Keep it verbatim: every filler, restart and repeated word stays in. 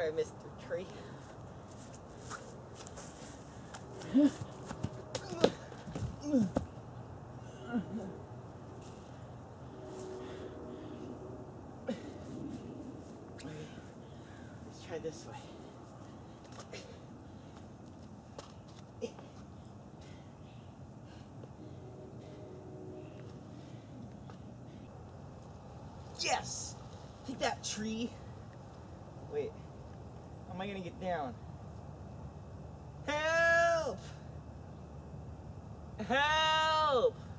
Sorry, Mister Tree. Let's try this way. Yes! Take that, tree! Wait, how am I gonna get down? Help! Help!